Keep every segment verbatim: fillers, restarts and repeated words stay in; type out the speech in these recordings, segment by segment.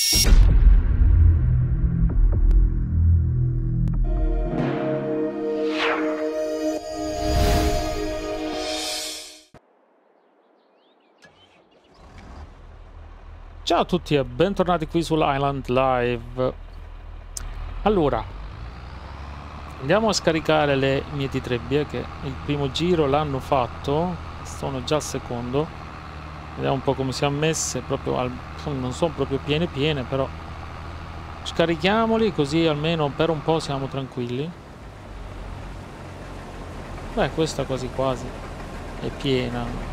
Ciao a tutti e bentornati qui sull'Island Live. Allora, andiamo a scaricare le mie trebbie che il primo giro l'hanno fatto, sono già al secondo. Vediamo un po' come siamo messe, proprio al, non sono proprio piene piene, però scarichiamoli così almeno per un po' siamo tranquilli. Beh, questa quasi quasi è piena.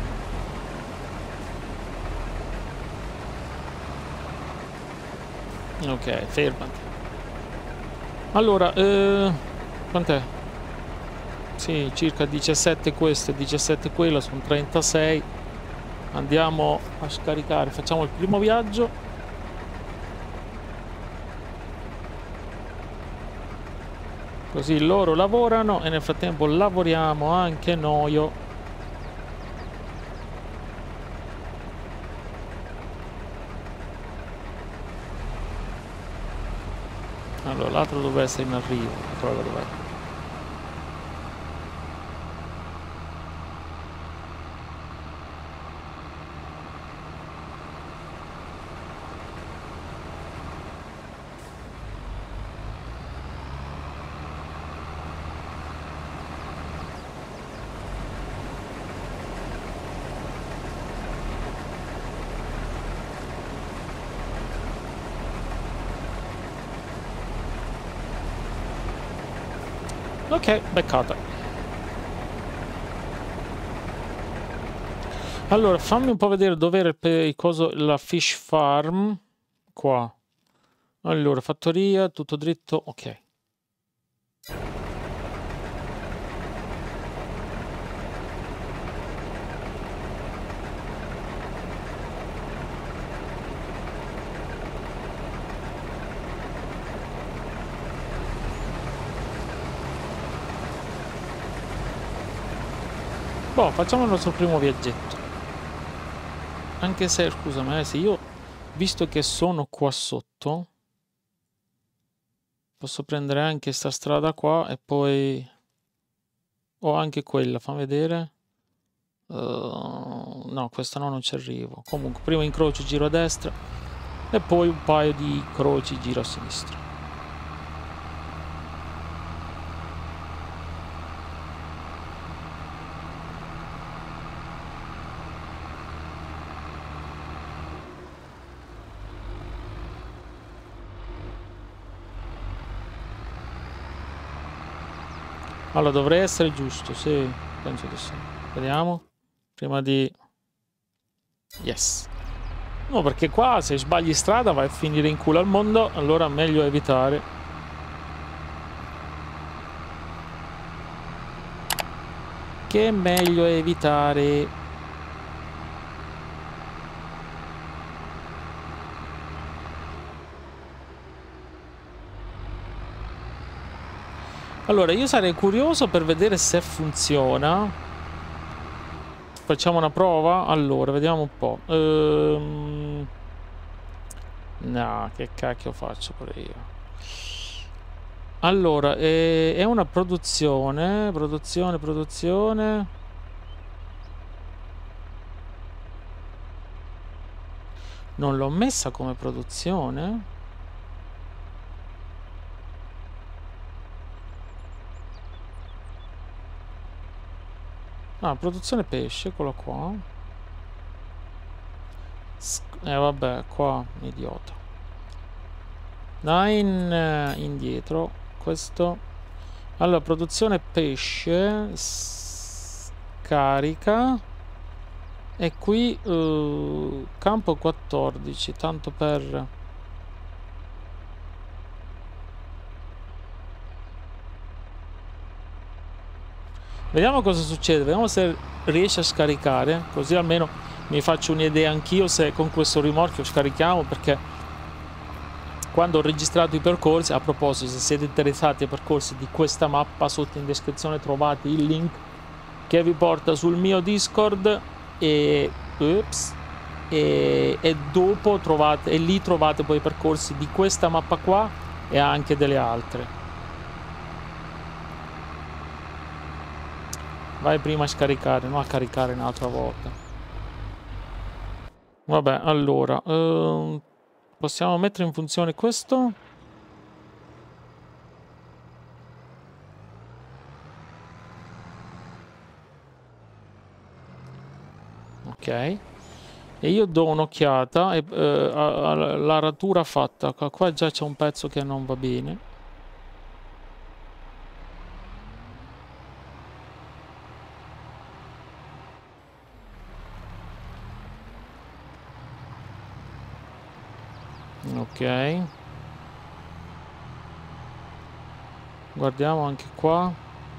Ok, fermati. Allora, eh, quant'è? Sì, circa diciassette questo e diciassette quello, sono trentasei. Andiamo a scaricare, facciamo il primo viaggio. Così loro lavorano e nel frattempo lavoriamo anche noi. Allora, l'altro dovrebbe essere in arrivo, prova dov'è. Ok, beccata. Allora, fammi un po' vedere dov'era il, il coso, la fish farm. Qua. Allora, fattoria, tutto dritto, ok. Boh, facciamo il nostro primo viaggetto. Anche se, scusami, eh, se io, visto che sono qua sotto, posso prendere anche sta strada qua e poi... o anche quella, fammi vedere. Uh, no, questa no, non ci arrivo. Comunque, prima incrocio, giro a destra e poi un paio di incroci, giro a sinistra. Allora, dovrei essere giusto, sì, penso di sì. Vediamo. Prima di... Yes. No, perché qua se sbagli strada vai a finire in culo al mondo, allora meglio evitare. Che è meglio evitare. Allora, io sarei curioso per vedere se funziona. Facciamo una prova? Allora, vediamo un po'. Ehm... No, che cacchio faccio pure io. Allora, è, è una produzione, produzione, produzione. Non l'ho messa come produzione. Ah, produzione pesce, eccolo qua. Eh vabbè, qua, idiota. Nine indietro. Questo. Allora, produzione pesce. Carica. E qui uh, campo quattordici, tanto per... Vediamo cosa succede, vediamo se riesce a scaricare, così almeno mi faccio un'idea anch'io se con questo rimorchio scarichiamo, perché quando ho registrato i percorsi, a proposito, se siete interessati ai percorsi di questa mappa, sotto in descrizione trovate il link che vi porta sul mio Discord e, ups, e, e dopo trovate, e lì trovate poi i percorsi di questa mappa qua e anche delle altre. Vai prima a scaricare, non a caricare un'altra volta. Vabbè, allora ehm, possiamo mettere in funzione questo. Ok, e io do un'occhiata e eh, alla ratura fatta. Qua già c'è un pezzo che non va bene. Ok, guardiamo anche qua.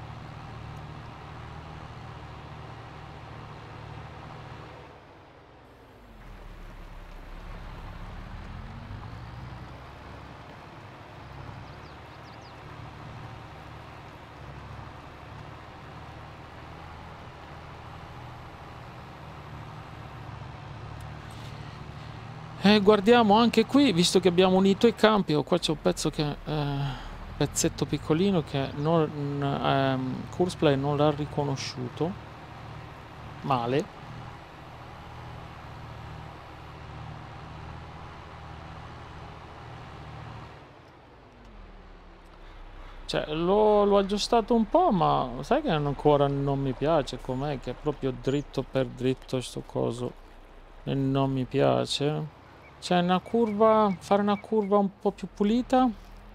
E guardiamo anche qui, visto che abbiamo unito i campi. Oh, qua c'è un pezzo che eh, pezzetto piccolino che non ehm, Courseplay non l'ha riconosciuto. Male. Cioè, l'ho aggiustato un po', ma sai che ancora non mi piace com'è, che è proprio dritto per dritto sto coso. E non mi piace. C'è una curva, fare una curva un po' più pulita.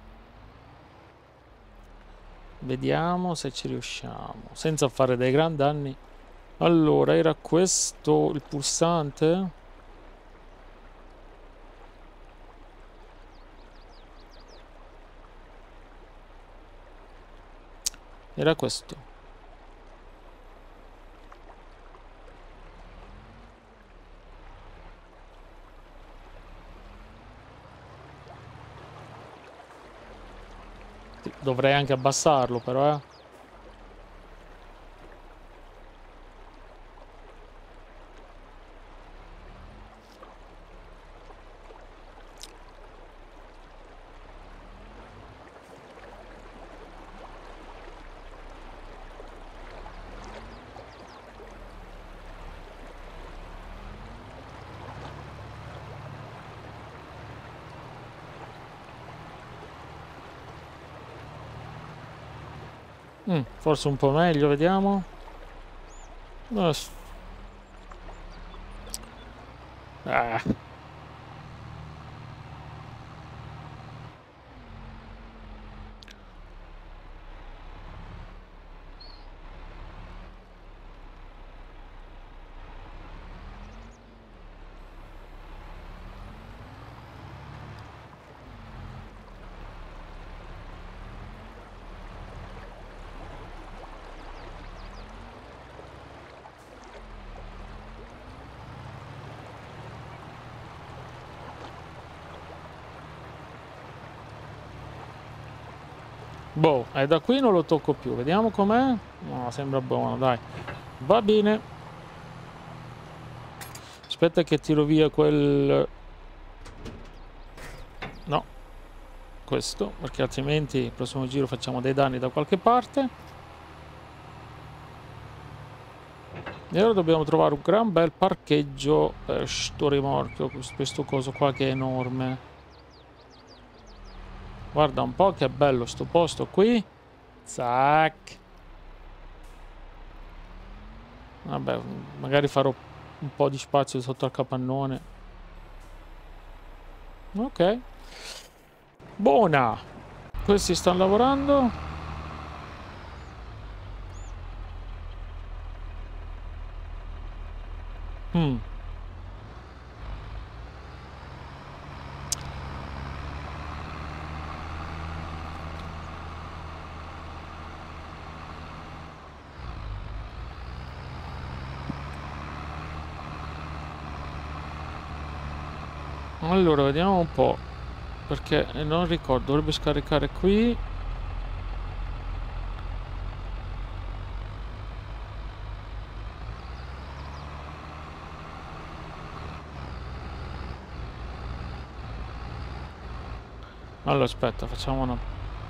Vediamo se ci riusciamo, senza fare dei gran danni. Allora, era questo il pulsante? Era questo. Dovrei anche abbassarlo, però, eh. Mm, forse un po' meglio, vediamo. Ah. Ah. Boh, e da qui non lo tocco più. Vediamo com'è. No, sembra buono, dai. Va bene. Aspetta che tiro via quel... No. Questo, perché altrimenti il prossimo giro facciamo dei danni da qualche parte. E ora dobbiamo trovare un gran bel parcheggio per sto rimorchio, questo coso qua che è enorme. Guarda un po' che bello sto posto qui. Zac. Vabbè, magari farò un po' di spazio sotto al capannone. Ok. Buona. Questi stanno lavorando. Mm. Allora, vediamo un po'. Perché non ricordo, dovrebbe scaricare qui. Allora aspetta, facciamo una...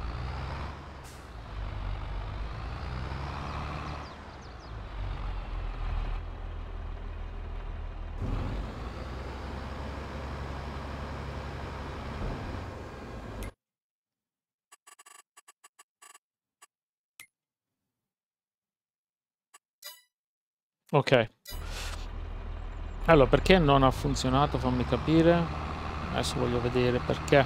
Ok. Allora, perché non ha funzionato? Fammi capire. Adesso voglio vedere perché.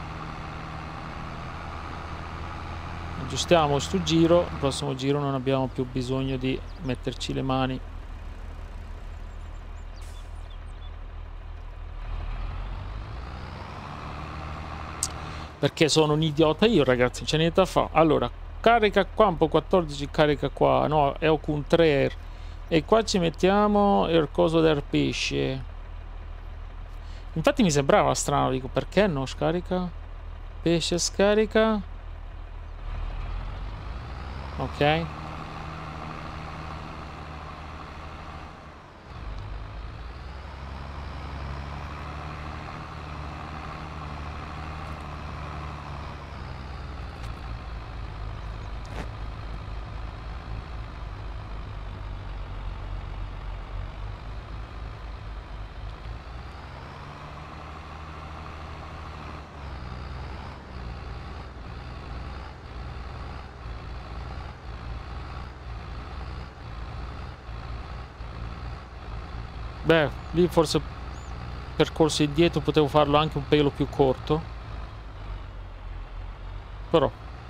Aggiustiamo sto giro. Il prossimo giro non abbiamo più bisogno di metterci le mani. Perché sono un idiota io, ragazzi, non c'è niente da fare. Allora, carica qua, un po' quattordici, carica qua. No, è con tre. E qua ci mettiamo il coso del pesce. Infatti mi sembrava strano, dico, perché non scarica? Pesce scarica. Ok. Beh, lì forse percorso indietro potevo farlo anche un pelo più corto. Però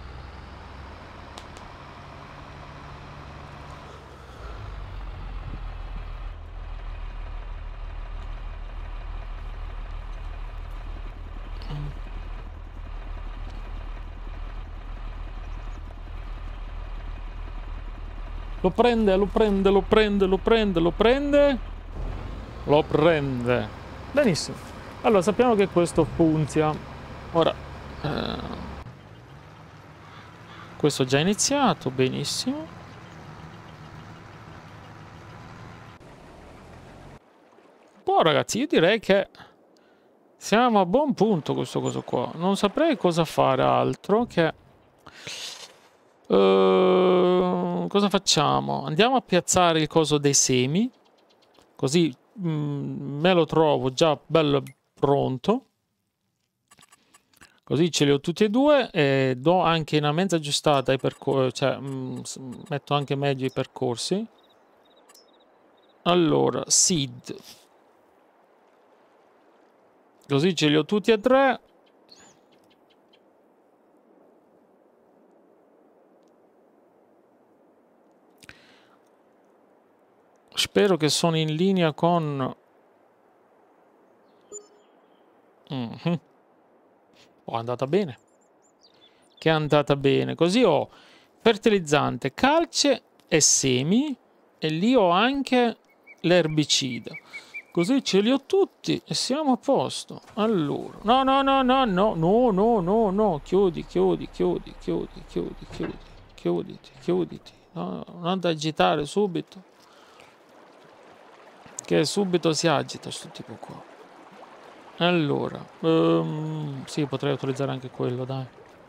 lo prende, lo prende, lo prende, lo prende, lo prende. Lo prende. Benissimo. Allora, sappiamo che questo funziona. Ora, eh, questo è già iniziato, benissimo. Boh, ragazzi, io direi che siamo a buon punto questo coso qua. Non saprei cosa fare altro che... Uh, cosa facciamo? Andiamo a piazzare il coso dei semi. Così mm, me lo trovo già bello pronto. Così ce li ho tutti e due e do anche una mezza aggiustata ai percorsi, cioè mm, metto anche meglio i percorsi. Allora, seed. Così ce li ho tutti e tre. Spero che sono in linea con... Mm-hmm. Oh, è andata bene. Che è andata bene. Così ho fertilizzante, calce e semi. E lì ho anche l'erbicida. Così ce li ho tutti e siamo a posto. Allora, no, no, no, no, no, no, no, no, no, chiudi, chiudi, chiudi, chiudi, chiudi, chiudi, chiuditi, chiuditi. No, non da agitare subito. Che subito si agita sto tipo qua. Allora, um, sì, potrei utilizzare anche quello, dai.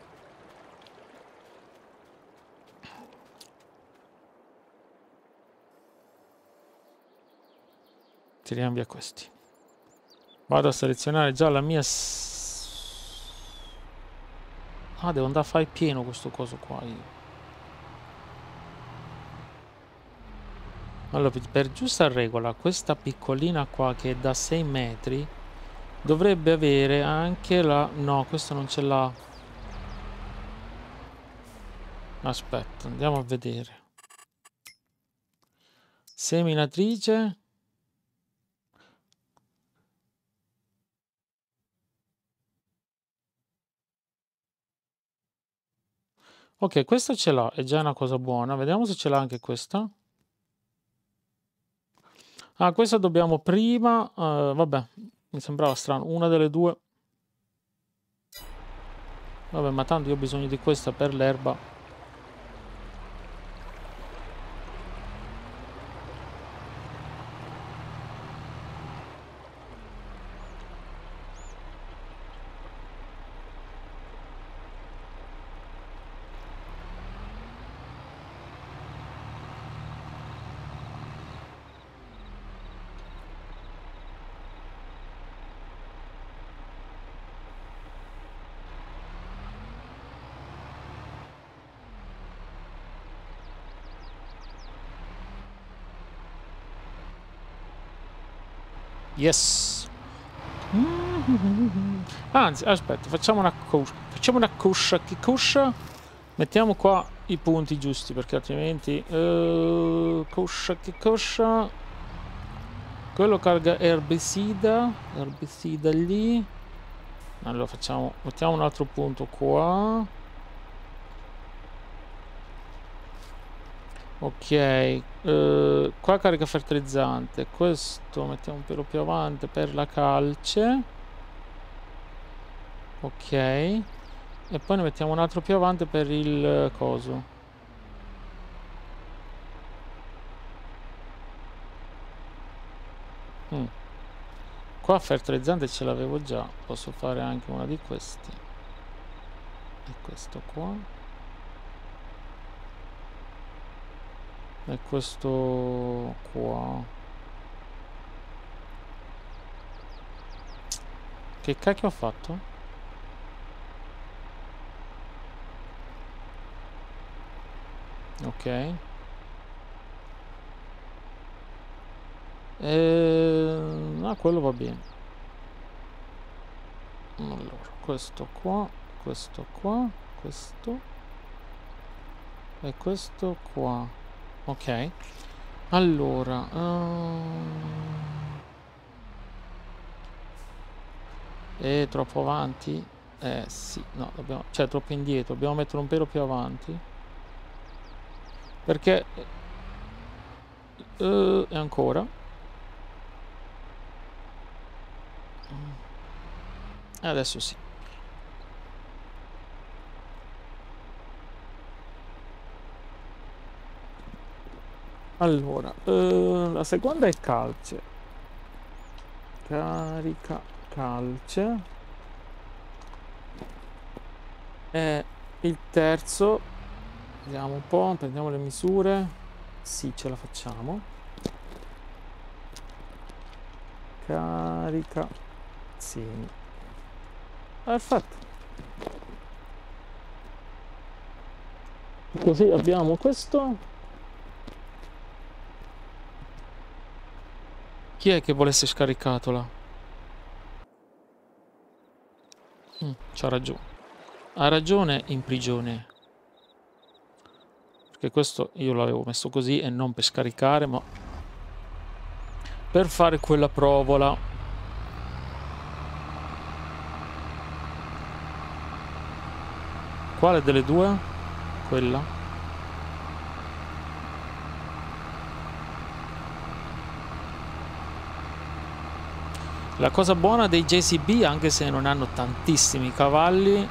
Tiriamo via questi. Vado a selezionare già la mia... Ah, devo andare a fare pieno questo coso qua io. Allora, per giusta regola, questa piccolina qua che è da sei metri dovrebbe avere anche la... No, questo non ce l'ha. Aspetta, andiamo a vedere. Seminatrice. Ok, questa ce l'ha, è già una cosa buona. Vediamo se ce l'ha anche questa. Ah, questa dobbiamo prima... Uh, vabbè, mi sembrava strano. Una delle due... Vabbè, ma tanto io ho bisogno di questa per l'erba. Yes. Anzi, aspetta, facciamo una cuscia. Facciamo una cuscia. Che cuscia? Mettiamo qua i punti giusti, perché altrimenti... Uh, cuscia, che cuscia? Quello carga erbicida. Erbicida lì. Allora facciamo... Mettiamo un altro punto qua. Ok. Uh, qua carica fertilizzante. Questo mettiamo un pelo più avanti per la calce. Ok. E poi ne mettiamo un altro più avanti per il coso. Mm. Qua fertilizzante ce l'avevo già. Posso fare anche una di questi. E questo qua. E questo qua. Che cacchio ho fatto? Ok. Ehm, ah, quello va bene. Allora, questo qua, questo qua, questo e questo qua. Ok. Allora, ehm... è troppo avanti? Eh sì, no, dobbiamo, cioè troppo indietro, dobbiamo mettere un pelo più avanti. Perché uh, e ancora e adesso sì. Allora, uh, la seconda è calce. Carica calce. E il terzo, vediamo un po', prendiamo le misure. Sì, ce la facciamo. Carica semi. Perfetto. Così abbiamo questo. Chi è che volesse scaricatola? Mm, c'ha ragione. Ha ragione in prigione. Perché questo io l'avevo messo così e non per scaricare, ma per fare quella provola. Quale delle due? Quella. La cosa buona dei J C B, anche se non hanno tantissimi cavalli,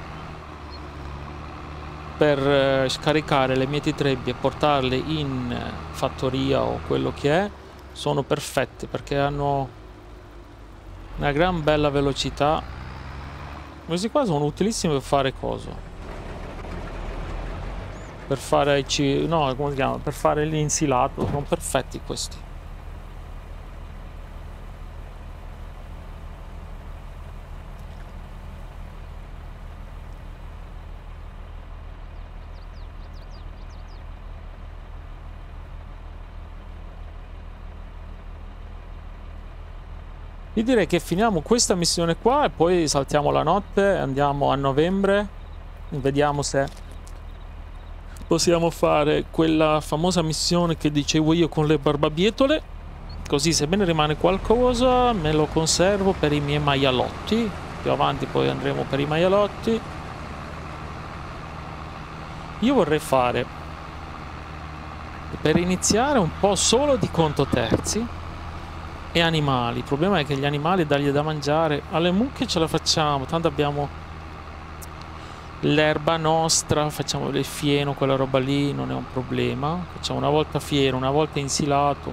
per eh, scaricare le mieti trebbie e portarle in eh, fattoria o quello che è, sono perfette perché hanno una gran bella velocità. Questi qua sono utilissimi per fare coso, per fare il c no come si chiama, per fare l'insilato, sono perfetti questi. Io direi che finiamo questa missione qua e poi saltiamo la notte, andiamo a novembre, vediamo se possiamo fare quella famosa missione che dicevo io con le barbabietole, così se me ne rimane qualcosa me lo conservo per i miei maialotti. Più avanti poi andremo per i maialotti. Io vorrei fare, per iniziare, un po' solo di conto terzi e animali. Il problema è che gli animali dargli da mangiare, alle mucche ce la facciamo, tanto abbiamo l'erba nostra, facciamo il fieno, quella roba lì non è un problema. Facciamo una volta fieno, una volta insilato.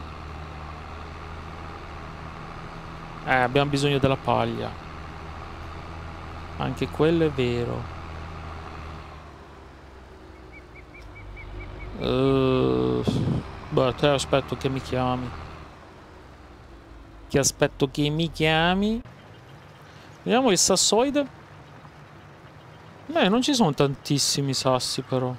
Eh, abbiamo bisogno della paglia. Anche quello è vero. Uh, beh, te aspetto che mi chiami. Ti aspetto che mi chiami. Vediamo il sassoide. Beh, non ci sono tantissimi sassi però.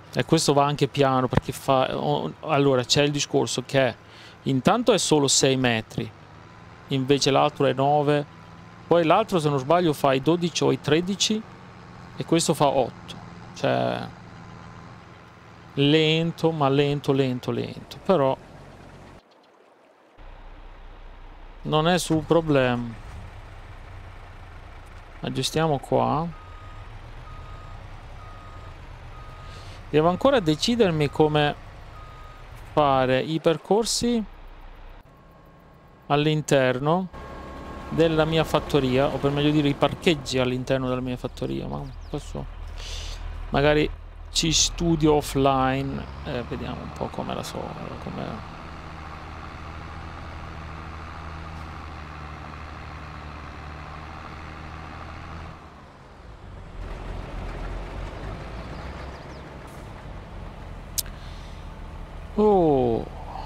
E questo va anche piano perché fa... oh, allora c'è il discorso che intanto è solo sei metri, invece l'altro è nove, poi l'altro se non sbaglio fa i dodici o i tredici e questo fa otto. Cioè lento, ma lento, lento, lento. Però non è sul problema. Aggiustiamo qua. Devo ancora decidermi come fare i percorsi all'interno della mia fattoria, o per meglio dire i parcheggi all'interno della mia fattoria, ma questo magari ci studio offline e vediamo un po' come la so, come... Oh,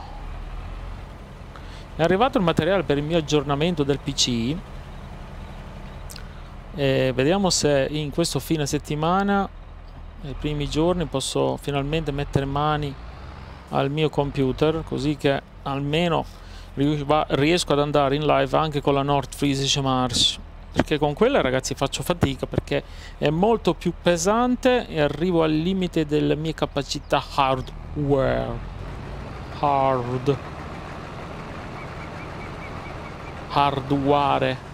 è arrivato il materiale per il mio aggiornamento del P C e vediamo se in questo fine settimana, nei primi giorni, posso finalmente mettere mani al mio computer, così che almeno riesco ad andare in live anche con la Nordfriesische Marsch, perché con quella, ragazzi, faccio fatica perché è molto più pesante e arrivo al limite delle mie capacità hardware. Hard hardware.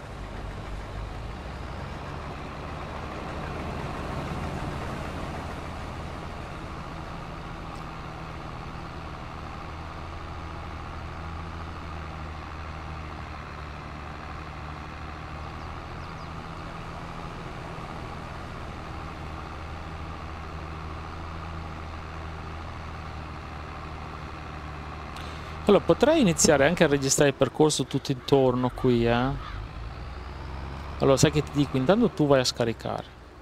Allora, potrei iniziare anche a registrare il percorso tutto intorno qui, eh? Allora, sai che ti dico? Intanto tu vai a scaricare.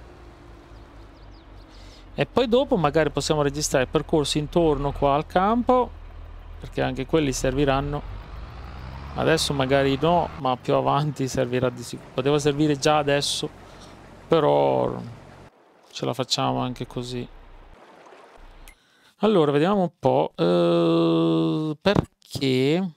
E poi dopo magari possiamo registrare il percorso intorno qua al campo, perché anche quelli serviranno. Adesso magari no, ma più avanti servirà di sicuro. Poteva servire già adesso, però ce la facciamo anche così. Allora, vediamo un po'. Uh, perché...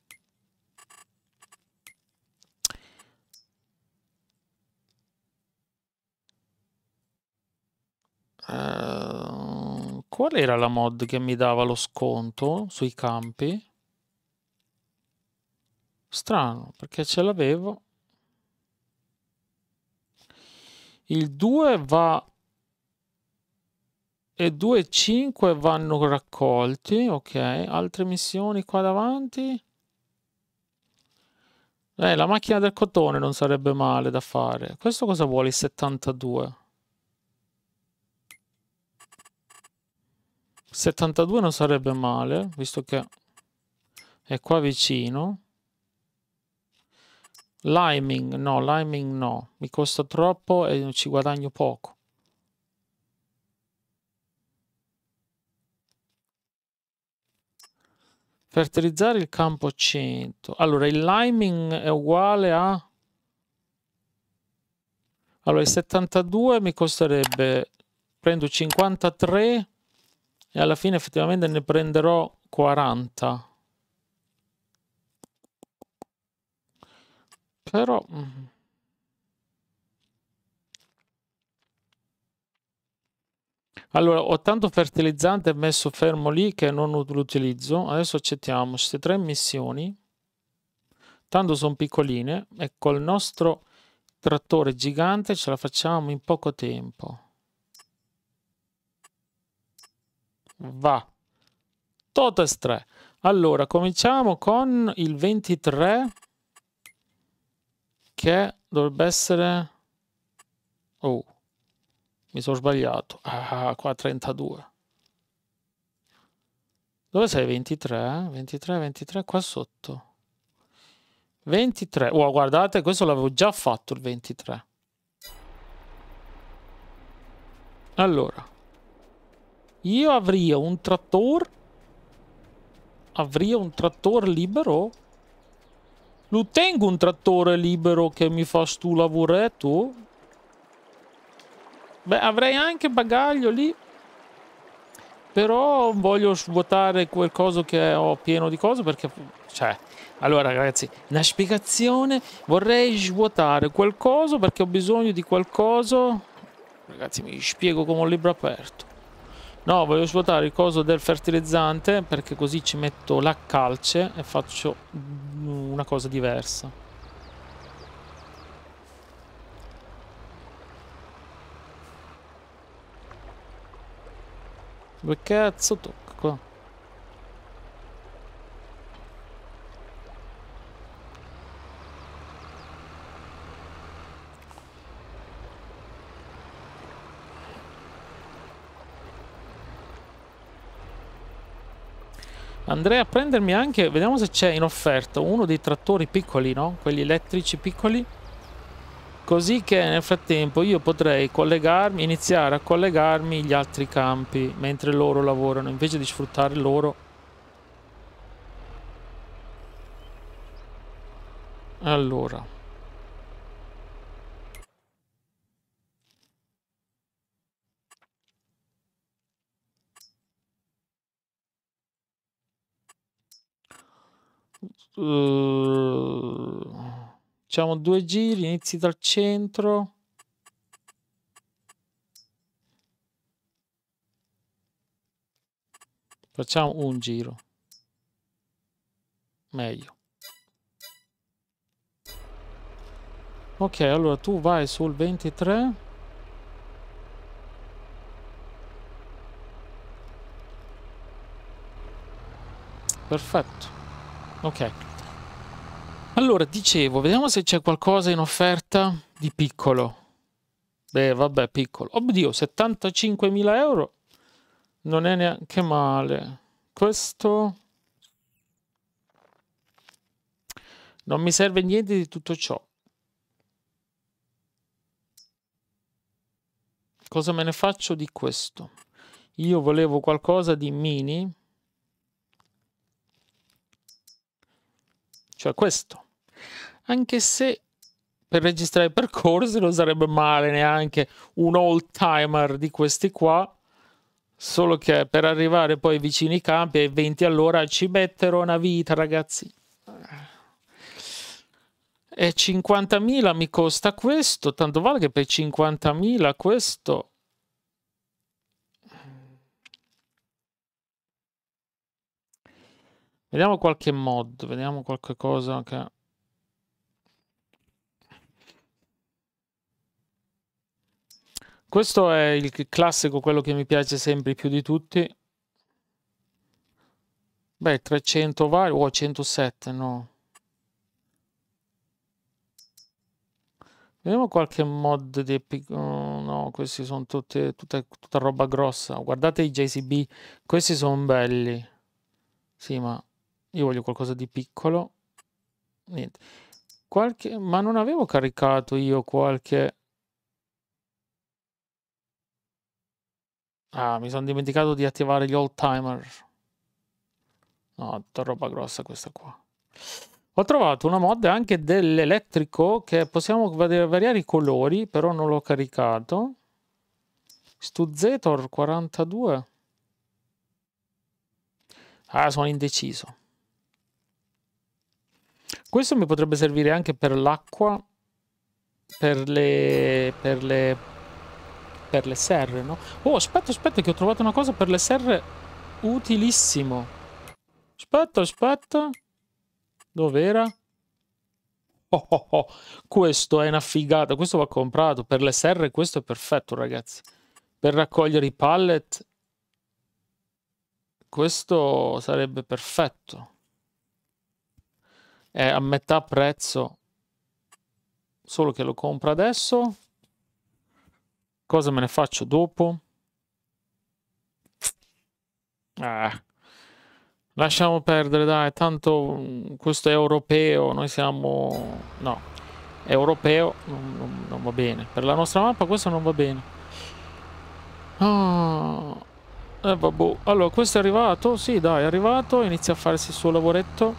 Uh, qual era la mod che mi dava lo sconto sui campi? Strano, perché ce l'avevo. Il due va... e due e cinque vanno raccolti, ok. Altre missioni qua davanti. Eh, la macchina del cotone non sarebbe male da fare. Questo cosa vuole il settantadue? settantadue non sarebbe male, visto che è qua vicino. Liming, no, liming no. Mi costa troppo e ci guadagno poco. Fertilizzare il campo cento. Allora, il liming è uguale a... Allora, il settantadue mi costerebbe... Prendo cinquantatré e alla fine effettivamente ne prenderò quaranta. Però... Allora, ho tanto fertilizzante messo fermo lì che non lo utilizzo. Adesso accettiamo queste tre missioni. Tanto sono piccoline e col nostro trattore gigante ce la facciamo in poco tempo. Va. Totes tre. Allora, cominciamo con il ventitré, che dovrebbe essere... Oh, mi sono sbagliato. Ah, qua trentadue. Dove sei? ventitré? ventitré, ventitré, qua sotto. ventitré. Oh, guardate, questo l'avevo già fatto il ventitré. Allora, io avrei un trattore. Avrei un trattore libero. Lo tengo un trattore libero che mi fa stu lavoretto. Beh, avrei anche bagaglio lì. Però voglio svuotare quel coso che ho pieno di cose perché... Cioè, allora ragazzi, una spiegazione. Vorrei svuotare quel coso perché ho bisogno di qualcosa. Ragazzi, mi spiego come un libro aperto. No, voglio svuotare il coso del fertilizzante perché così ci metto la calce e faccio una cosa diversa. Dove cazzo tocca qua? Andrei a prendermi anche, vediamo se c'è in offerta uno dei trattori piccoli, no? Quelli elettrici piccoli. Così che nel frattempo io potrei collegarmi, iniziare a collegarmi gli altri campi mentre loro lavorano, invece di sfruttare loro. Allora. Uh, facciamo due giri, inizi dal centro. Facciamo un giro. Meglio. Ok, allora tu vai sul ventitré. Perfetto. Ok. Allora, dicevo, vediamo se c'è qualcosa in offerta di piccolo. Beh, vabbè, piccolo. Oddio, settantacinquemila euro. Non è neanche male. Questo... Non mi serve niente di tutto ciò. Cosa me ne faccio di questo? Io volevo qualcosa di mini. Cioè questo. Anche se per registrare i percorsi non sarebbe male neanche un old timer di questi qua. Solo che per arrivare poi vicino ai campi ai venti all'ora ci metterò una vita, ragazzi. E cinquantamila mi costa questo. Tanto vale che per cinquantamila questo... Vediamo qualche mod, vediamo qualche cosa che... Questo è il classico, quello che mi piace sempre più di tutti. Beh, trecento vari, o oh, centosette, no. Vediamo qualche mod di Epic. Oh, no, questi sono tutte, tutte, tutta roba grossa. Guardate i J C B, questi sono belli. Sì, ma io voglio qualcosa di piccolo. Niente. Qualche... Ma non avevo caricato io qualche... Ah, mi sono dimenticato di attivare gli old timer. No, tutta roba grossa questa qua. Ho trovato una mod anche dell'elettrico che possiamo variare i colori, però non l'ho caricato. Stuzetor quarantadue. Ah, sono indeciso. Questo mi potrebbe servire anche per l'acqua, per le... per le... per le serre, no? Oh, aspetta, aspetta, che ho trovato una cosa per le serre utilissimo. Aspetta, aspetta. Dov'era? Oh, oh, oh. Questo è una figata. Questo va comprato. Per le serre questo è perfetto, ragazzi. Per raccogliere i pallet questo sarebbe perfetto. È a metà prezzo. Solo che lo compro adesso. Cosa me ne faccio dopo? Ah. Lasciamo perdere, dai, tanto questo è europeo, noi siamo... no, è europeo, non, non, non va bene. Per la nostra mappa questo non va bene. Ah, eh, vabbè. Allora, questo è arrivato? Sì, dai, è arrivato, inizia a farsi il suo lavoretto.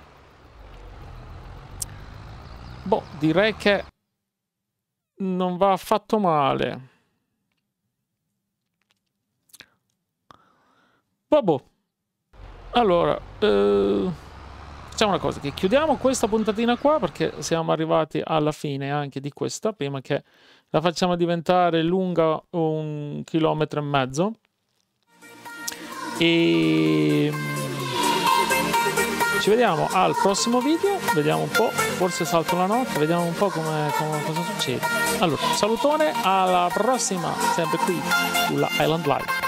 Boh, direi che non va affatto male. Vabbè. Allora, eh, facciamo una cosa, che chiudiamo questa puntatina qua perché siamo arrivati alla fine anche di questa, prima che la facciamo diventare lunga un chilometro e mezzo. E ci vediamo al prossimo video, vediamo un po', forse salto la notte, vediamo un po' come, come cosa succede. Allora, salutone, alla prossima, sempre qui sulla Island Live.